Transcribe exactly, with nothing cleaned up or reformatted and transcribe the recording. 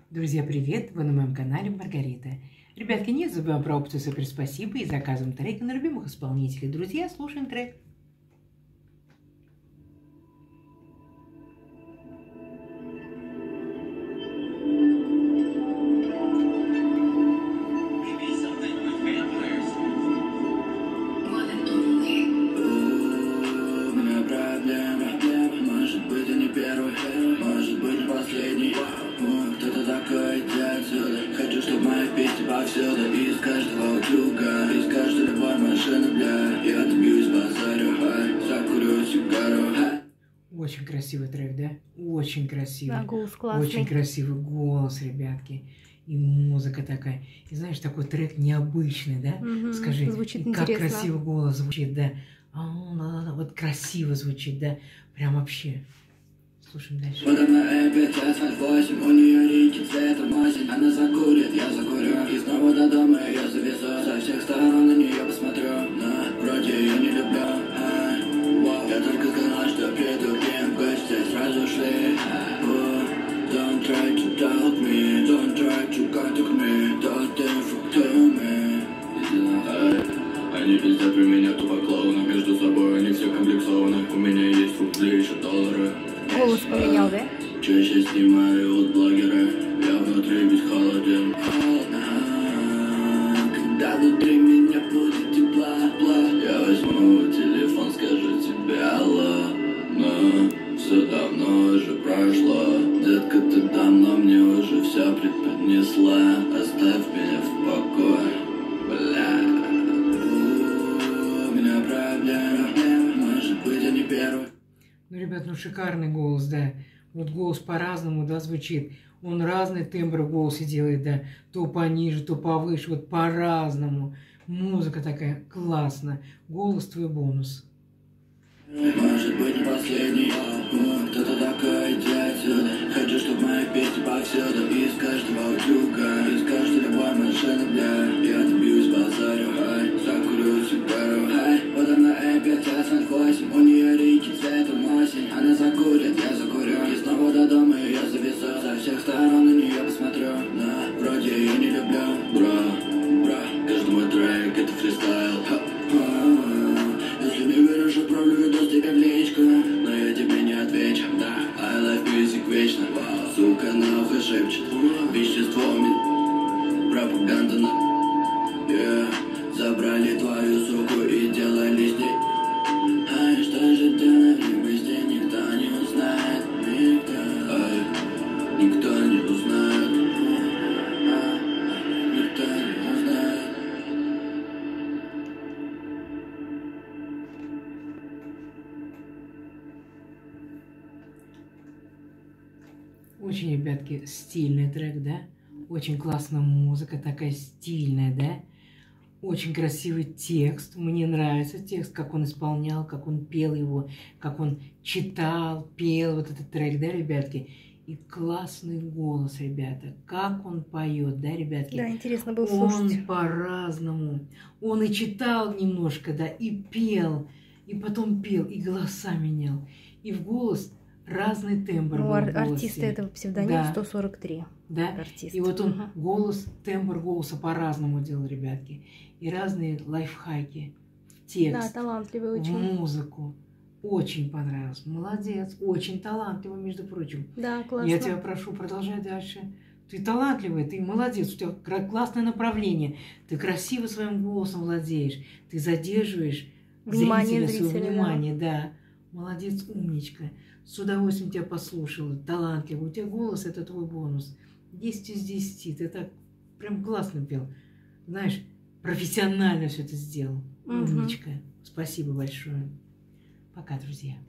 Друзья, привет! Вы на моем канале Маргарита. Ребятки, не забываем про опцию «Супер спасибо» и заказываем треки на любимых исполнителей. Друзья, слушаем трек. Хочу, чтобы мои песни повсюду, из каждого утюга, из каждой любой машины, бля. Я добьюсь базарю, хай, закурю сигару, хай. Очень красивый трек, да? Очень красивый. Да, голос классный. Очень красивый голос, ребятки. И музыка такая. И знаешь, такой трек необычный, да? Угу, Скажи, звучит и как интересно. красиво голос звучит, да? А, вот красиво звучит, да? Прям вообще. Слушаем дальше. Подо мной опять асфальт восемь, у нее рики цветом осень. Она закурит, я закурю, и снова до дома ее завезу. Со всех сторон на нее посмотрю, но вроде ее не люблю. А, вау. Я только сказала, что приду к ним в гости, сразу шли. Oh, don't try to doubt me, don't try to contact me, don't think to me. Они везде при меня тупо клоуны, между собой они все комплексованы. У меня есть рубли, еще доллары. Голос поменял, да? Чаще снимают блогеры, я внутри весь холоден. Холодно, когда внутри меня будет тепла, я возьму телефон, скажу тебе алло. Но все давно уже прошло, детка, ты давно мне уже все преподнесла. Оставь меня в покое, бля. У меня проблемы, может быть я не первый. Ну, ребят, ну шикарный голос, да. Вот голос по-разному, да, звучит. Он разный тембр в голосе делает, да. То пониже, то повыше, вот по-разному. Музыка такая классная. Голос твой бонус. Может быть не последний, кто-то такой дядя. Хочу, чтобы мои песни повсюду, из каждого утюга, из каждой любой машины, бля. Я добьюсь базарю, хай, закурю сигару, хай. Вот она опять асфальт восемь, у нее рики цветом осень. Она закурит, я закурю, и снова до дома ее завезу. Со всех сторон на нее посмотрю, но вроде ее не люблю. Бра, бра, каждый мой трек это фристайл. Если не веришь, отправлю видос тебе в личку, но я тебе не отвечу, да. I love music вечно, вау. Сука на ухо шепчет, вещество ми... пропаганда на... Yeah. Забрали твою суку и делали с ней. Ай, что же делали мы здесь, никто не узнает, никто. Ай, никто не узнает, никто не узнает. Очень, ребятки, стильный трек, да? Очень классная музыка, такая стильная, да? Очень красивый текст. Мне нравится текст, как он исполнял, как он пел его, как он читал, пел вот этот трек, да, ребятки? И классный голос, ребята. Как он поет, да, ребятки? Да, интересно было слушать. Он по-разному. Он и читал немножко, да, и пел, и потом пел, и голоса менял. И в голос разный тембр. Ну, был ар- в голосе. артиста этого псевдоним Да. сто сорок три. Да? Артист. И вот он Угу. голос, тембр голоса по-разному делал, ребятки. И разные лайфхаки в текст, Да, талантливый в очень. музыку. Очень понравилось. Молодец. Очень талантливый, между прочим. Да, классно. Я тебя прошу, продолжай дальше. Ты талантливый, ты молодец, у тебя кра- классное направление. Ты красиво своим голосом владеешь. Ты задерживаешь Внимание зрителя, свое зрителя, да. внимание, да. Молодец, умничка. С удовольствием тебя послушала. Талантливый. У тебя голос – это твой бонус. десять из десяти. Ты так прям классно пел. Знаешь, профессионально все это сделал. Мгм. Умничка. Спасибо большое. Пока, друзья.